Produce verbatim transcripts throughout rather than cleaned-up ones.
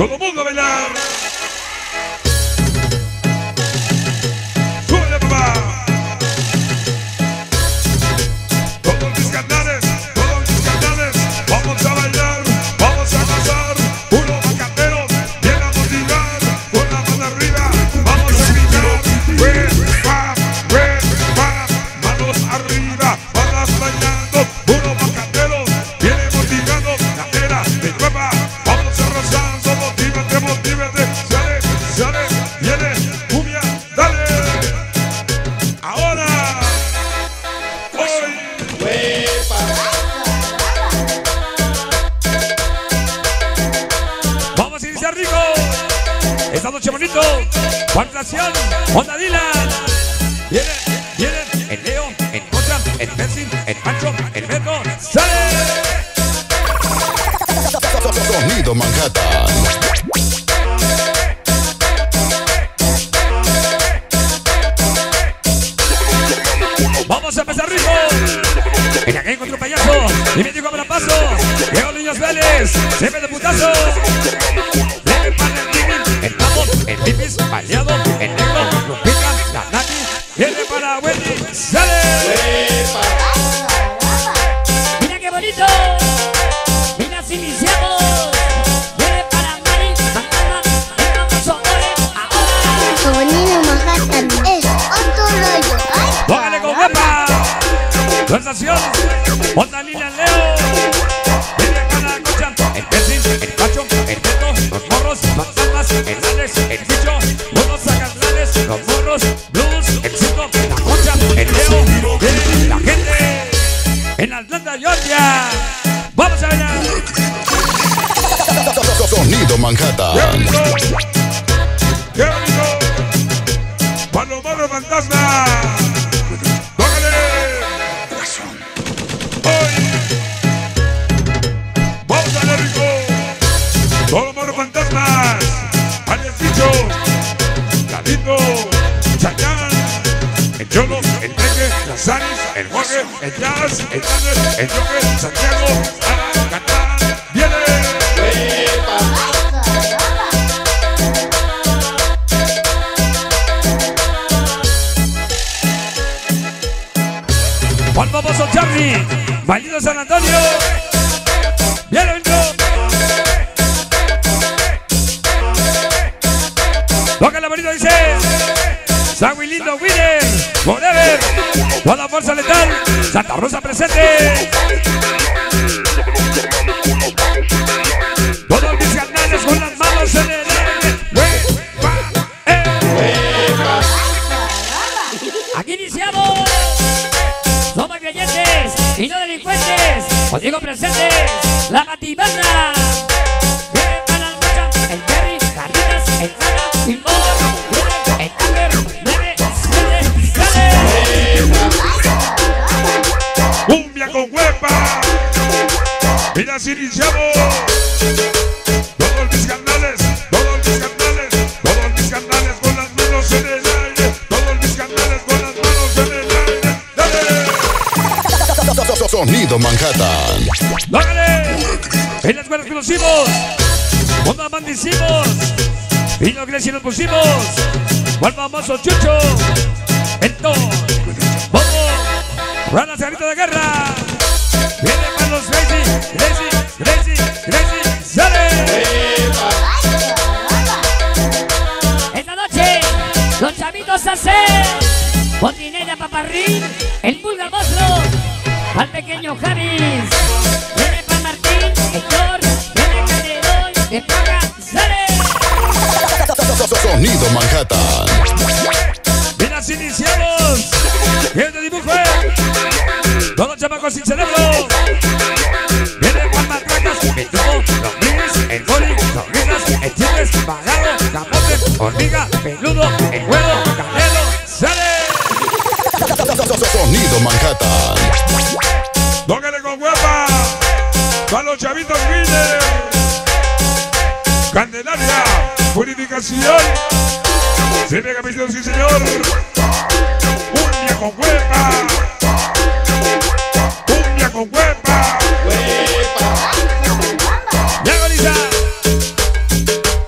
Todo el mundo a bailar. Súbele, papá. Todos mis canales, todos mis canales. Vamos a bailar, vamos a gozar. Uno bacatero, viene a motivar. Con la mano arriba, vamos a gritar. Red, pa, red, pa. Manos arriba, manos bailando. Uno bacatero, viene motivando. Cadera de nueva, vamos arrasando. Motívate, motívate. Sale, sale, viene, cumbia, dale. Ahora, hoy. Vamos a iniciar rico. Esta noche bonito. Guardación, Onda Dylan. Viene, viene el Leo, el Contra, el Messi, el Pancho, el Beto. ¡Sale! Sonido Manhattan. Vamos a empezar rico. En aquel encontró un payaso. Y me dijo abra paso. Llegó Niños Vélez. Se ve de putazo. Leve para el Timi, el Pamo, el Pipis, Baleado, el Negro, Lupita, la Nati. Viene para Wendy. ¡Sale! Mira qué bonito. Mira si iniciamos. Viene para Mari, Manhattan, el famoso Ole. Ahora. Sonido Manhattan es otro rollo. ¡Ay! ¡Póngale con guapa! Sensación, Onda Dylan Leo. Viene para Concha, el Messi, el Pacho, el Beto, los morros, fantasmas, el Alex, el Bicho, unos sacarlales, los morros, blues, el Cinco, la Concha, el Leo, viene la gente en Atlanta, Georgia. Vamos a ver. Sonido Manhattan. ¡Qué bonito! ¡Palomaro Fantasma! ¡Tócale! ¡Hoy! ¡Vamos a ver rico! ¡Palomaro Fantasmas! ¡Alias Bicho! ¡Ladito! ¡Chayán! El Cholo, el Teque, las Aris, el Jorge, el Jazz, el Daniel, el Joker, Santiago, a cantar. ¡Viene! Juan Famoso Charlie, Bailito San Antonio. Viene el toca la bonita, dice San Lindo Winner, Forever, toda fuerza letal, Santa Rosa presente. Todos mis canales con las manos en el aire. ¡Huepa! ¡Eh! Aquí iniciamos. Somos creyentes y no delincuentes. Contigo presentes, la Matibanda. Viene para la lucha, el Terry, Carlitas, el Sana, el Mono, el Amber, nueve, siete, sale. ¡Cumbia con huepa! Mira si iniciamos. Todos mis canales, todos mis canales, todos mis canales con las manos en el aire. Todos mis canales con las manos en el aire. ¡Dale! Sonido Manhattan. ¡Dale! En las cuerdas que nos hicimos, onda mandicimos, y no crees si nos pusimos, Juan Famoso Chucho, Ento, Bobo, Rana Cerrito de Guerra, viene para los Crazy, Crazy, Crazy, Crazy, ¡sale! Esta noche, los chavitos a hacer. Botinera Paparrín, el Vulgar Monstruo, al pequeño Javis. Viene para Martín, Héctor, viene Calderón, de Paga, sale. Sonido Manhattan. Mira si iniciamos, viene dibujo, todos los chamacos sin cerebro. Viene para Matracas, el Tubo, los Minis, el Goli, los Risas, el Chipes, Bagado, Camote, Hormiga, Peludo, el Huevo, Canelo, sale. Sonido Manhattan. Tócale con huepa, para los chavitos Winner, Candelaria, Purificación, se pega misión, sí señor, cumbia con huepa, cumbia con huepa, ya Golisa,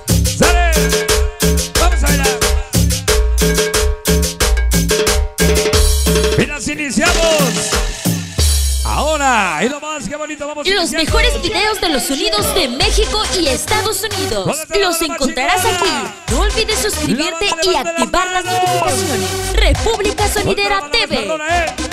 nomás, qué bonito, vamos Los iniciando. mejores videos de los sonidos de México y Estados Unidos los encontrarás aquí. No olvides suscribirte y activar las notificaciones. República Sonidera T V. Perdona, eh.